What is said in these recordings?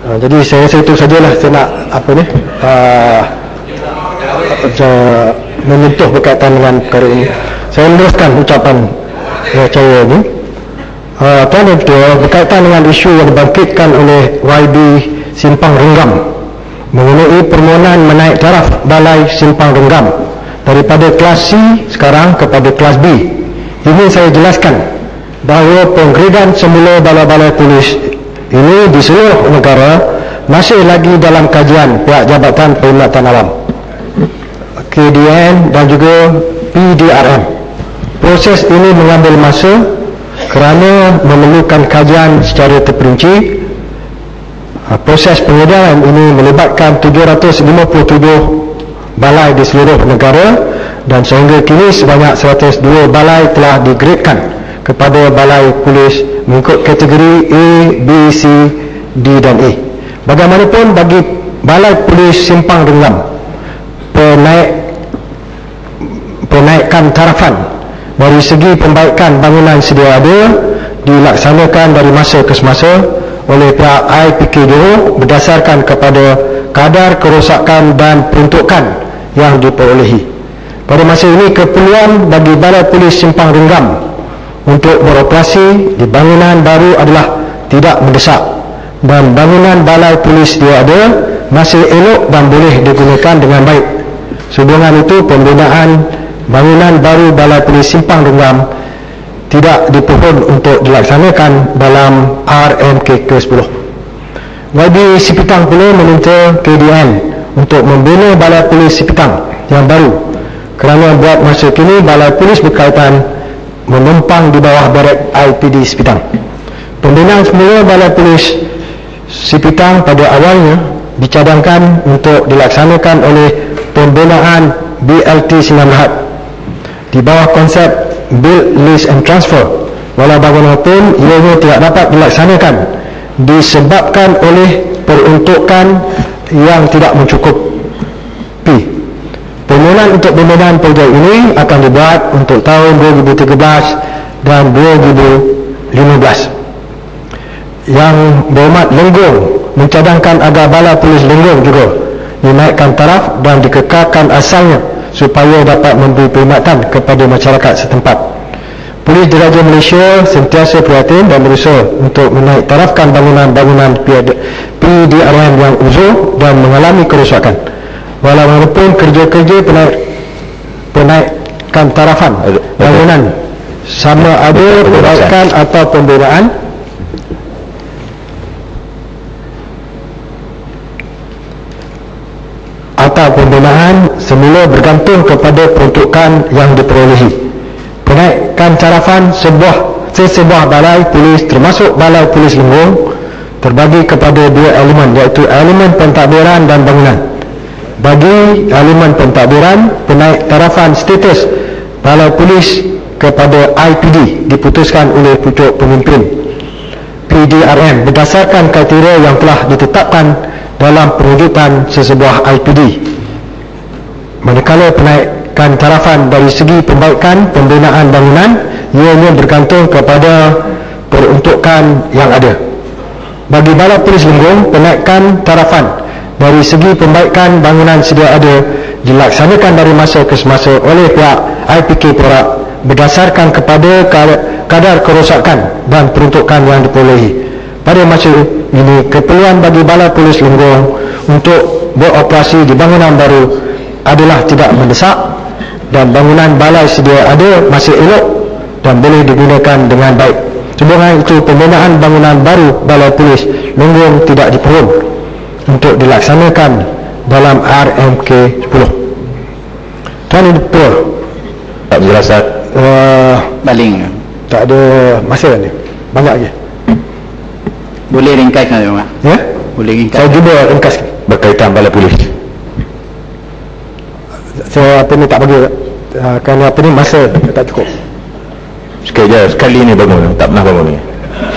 Jadi saya rasa itu sajalah saya nak menyentuh berkaitan dengan perkara ini. Saya meneruskan ucapan saya ini. Tuan dan Ketua, berkaitan dengan isu yang dibangkitkan oleh YB Simpang Renggam mengenai permohonan menaik taraf balai Simpang Renggam daripada kelas C sekarang kepada kelas B. Ini saya jelaskan bahawa penggredan semula balai-balai polis ini di seluruh negara masih lagi dalam kajian pihak Jabatan Perkhidmatan Awam, KDN dan juga PDRM. Proses ini mengambil masa kerana memerlukan kajian secara terperinci. Proses pengedaran ini melibatkan 757 balai di seluruh negara dan sehingga kini sebanyak 102 balai telah digradkan kepada balai polis mengikut kategori A, B, C, D dan E. Bagaimanapun bagi balai polis Simpang Renggam, penaikan tarafan dari segi pembaikan bangunan sedia ada dilaksanakan dari masa ke semasa oleh pihak IPK Johor berdasarkan kepada kadar kerosakan dan peruntukan yang diperolehi. Pada masa ini keperluan bagi balai polis Simpang Renggam untuk beroperasi di bangunan baru adalah tidak mendesak dan bangunan balai polis dia ada masih elok dan boleh digunakan dengan baik. Sehubungan itu pembinaan bangunan baru balai polis Simpang Renggam tidak dipohon untuk dilaksanakan dalam RMK ke-10. YB Sipitang pula meminta KDN untuk membina balai polis Sipitang yang baru kerana buat masa kini balai polis berkaitan menumpang di bawah barak IPD Sipitang. Pembinaan semula balai polis Sipitang pada awalnya dicadangkan untuk dilaksanakan oleh pembinaan BLT Sinan Lahad di bawah konsep Build, Lease and Transfer. Walau bagaimanapun ianya tidak dapat dilaksanakan disebabkan oleh peruntukan yang tidak mencukupi. Permohonan untuk pembinaan projek ini akan dibuat untuk tahun 2013 dan 2015. Yang berhormat Lenggong mencadangkan agar balai polis Lenggong juga dinaikkan taraf dan dikekalkan asalnya supaya dapat memberi perkhidmatan kepada masyarakat setempat. Polis Diraja Malaysia sentiasa prihatin dan berusaha untuk menaik tarafkan bangunan-bangunan PDRM yang uzur dan mengalami kerosakan. Walaupun kerja-kerja penaikan tarafan bangunan sama ada perbaikan atau pembinaan semula bergantung kepada peruntukan yang diperolehi. Penaikan tarafan sesebuah balai polis termasuk balai polis Lenggong terbagi kepada dua elemen, iaitu elemen pentadbiran dan bangunan. Bagi elemen pentadbiran, penaik tarafan status balai polis kepada IPD diputuskan oleh pucuk pemimpin PDRM berdasarkan kriteria yang telah ditetapkan dalam perwujudan sesebuah IPD. Manakala penaikan tarafan dari segi pembaikan pembinaan bangunan ianya bergantung kepada peruntukan yang ada. Bagi balai polis Lenggong, penaikan tarafan dari segi pembaikan bangunan sedia ada dilaksanakan dari masa ke semasa oleh pihak IPK Perak berdasarkan kepada kadar kerosakan dan peruntukan yang diperolehi. Pada masa ini, keperluan bagi balai polis Lenggong untuk beroperasi di bangunan baru adalah tidak mendesak dan bangunan balai sedia ada masih elok dan boleh digunakan dengan baik. Sehubungan itu, pembinaan bangunan baru balai polis Lenggong tidak diperlukan untuk dilaksanakan dalam RMK 10. Tuan Ketua, tak berasa baling tak ada masa ni, banyak lagi. Boleh ringkaskan Pak? Ya? Boleh ringkas. Saya cuba ringkas berkaitan balai polis. Saya tak bagi kerana masa tak cukup. Sekali ni bangun, tak pernah bangun ni.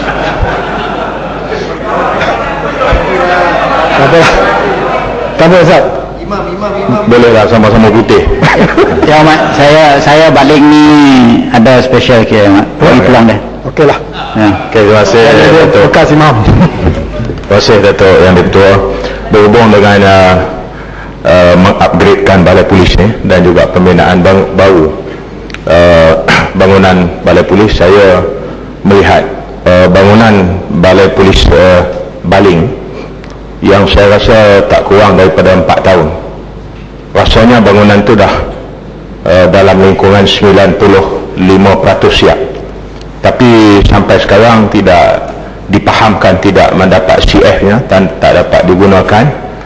Tak apa Ustaz. Imam. Bolehlah sama-sama putih. Ya Mak, saya baling ni ada special ke Mak. Pergi pulang dah. Okeylah. Ya. Okay, terima kasih. Bekas Imam. Terima kasih Datuk Yang Di-Pertua. Berhubung dengan mengupgradekan balai polis ni dan juga pembinaan baru bangunan balai polis, saya melihat bangunan balai polis Baling yang saya rasa tak kurang daripada 4 tahun. Rasanya bangunan tu dah dalam lingkungan 95% siap, tapi sampai sekarang tidak dipahamkan, tidak mendapat CF-nya dan tak dapat digunakan.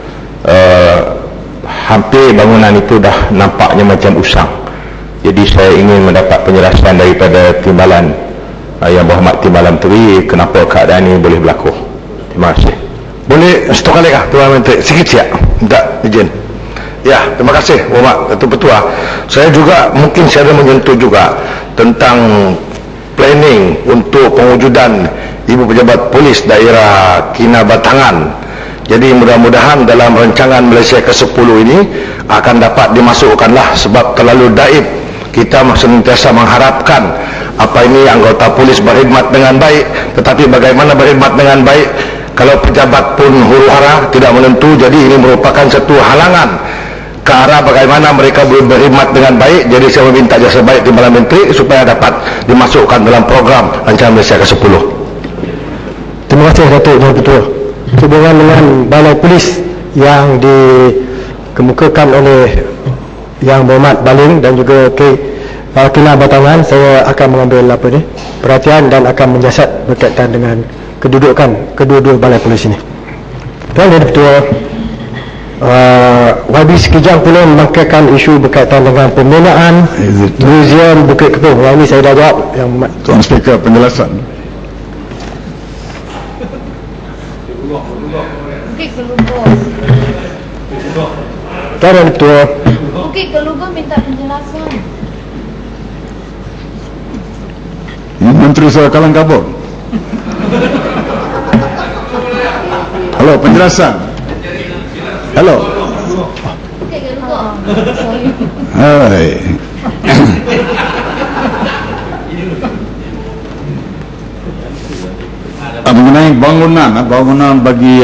Hampir bangunan itu dah nampaknya macam usang. Jadi saya ingin mendapat penjelasan daripada Timbalan Yang Berhormat Timbalan Menteri, kenapa keadaan ini boleh berlaku. Terima kasih. Boleh satu kali kah Tuan Menteri? Sikit siap, minta izin. Ya, terima kasih Berhormat Datuk Petua. Saya juga mungkin saya ada menyentuh juga tentang planning untuk pengujudan Ibu Pejabat Polis Daerah Kinabatangan. Jadi mudah-mudahan dalam rancangan Malaysia ke-10 ini akan dapat dimasukkanlah, sebab terlalu daib kita sentiasa mengharapkan apa ini anggota polis berkhidmat dengan baik, tetapi bagaimana berkhidmat dengan baik kalau pejabat pun huru-hara tidak menentu. Jadi ini merupakan satu halangan ke arah bagaimana mereka boleh berkhidmat dengan baik. Jadi saya meminta jasa baik Timbalan Menteri supaya dapat dimasukkan dalam program rancangan Malaysia ke-10. Terima kasih Datuk Yang Ketua. Hubungan dengan balai polis yang dikemukakan oleh Yang Berhormat Baling dan juga Kinabatangan, saya akan mengambil perhatian dan akan menyiasat berkaitan dengan kedudukan kedua-dua balai polis ini. Tuan Yang Ketua, YB Sekijang pula membangkitkan isu berkaitan dengan pembinaan Muzium Bukit Kepong. Yang ini saya dah jawab Yang Berhormat Tuan Speaker, penjelasan. Bukit Gelugor. Tuan Yang Ketua, Bukit Gelugor minta penjelasan. Menteri saya kalang kabut. Halo, penjelasan. Halo. Bukit Gelugor. Hai. Mengenai bangunan bagi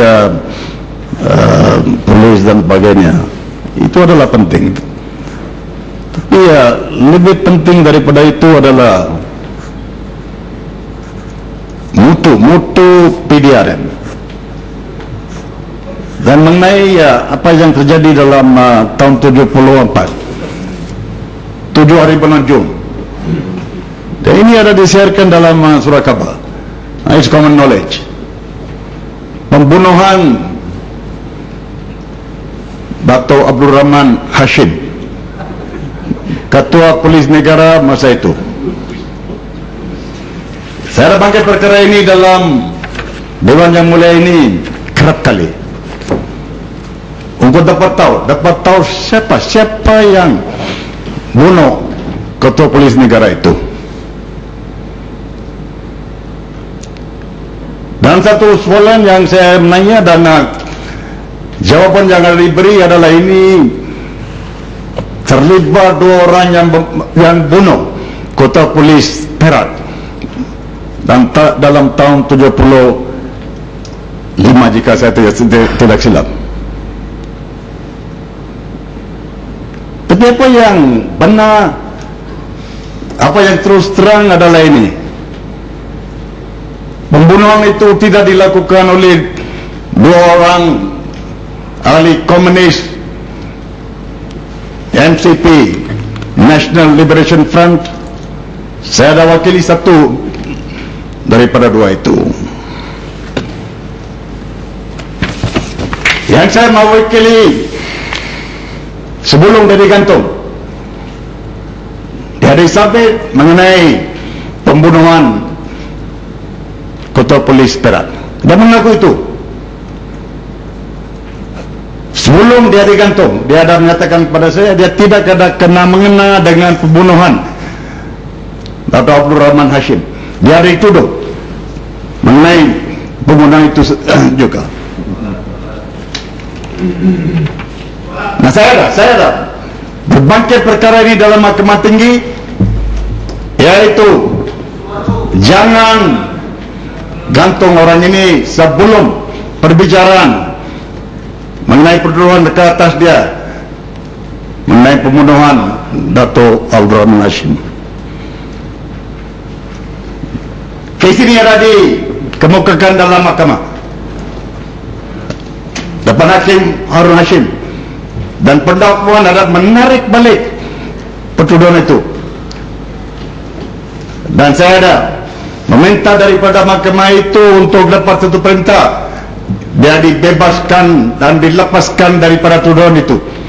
polis dan sebagainya, itu adalah penting. Tapi lebih penting daripada itu adalah mutu PDRM. Dan mengenai apa yang terjadi dalam tahun 74, 7 hari bulan Jun, dan ini ada disiarkan dalam surat khabar. It's common knowledge. Pembunuhan Dato' Abdul Rahman Hashim, Ketua Polis Negara masa itu. Saya bangkit perkara ini dalam Dewan Yang Mulia ini kerap kali untuk dapat tahu siapa yang bunuh Ketua Polis Negara itu. Dan satu soalan yang saya menanya dan jawapan yang diberi adalah ini terlibat 2 orang yang bunuh Ketua Polis Perak dan dalam tahun 75 jika saya tidak silap. Tapi apa yang benar, apa yang terus terang adalah ini: pembunuhan itu tidak dilakukan oleh 2 orang ahli komunis MCP, National Liberation Front. Saya ada wakili satu daripada 2 itu. Yang saya mewakili sebelum dia digantung, dia disabit mengenai pembunuhan Ketua Polis Perak. Dia mengaku itu. Sebelum dia digantung, dia ada menyatakan kepada saya dia tidak ada kena-mengena dengan pembunuhan Dato' Abdul Rahman Hashim. Dia dituduh mengenai pembunuhan itu juga. Nah, saya ada berbangkit perkara ini dalam Mahkamah Tinggi, yaitu jangan gantung orang ini sebelum perbicaraan mengenai pertuduhan ke atas dia mengenai pembunuhan Dato' Abdul Rahman Hashim. Kes ini ada dikemukakan dalam mahkamah depan Hakim Harun Hashim, dan pendakwaan adalah menarik balik pertuduhan itu. Dan saya ada meminta daripada mahkamah itu untuk dapat satu perintah, dia dibebaskan dan dilepaskan daripada tuduhan itu.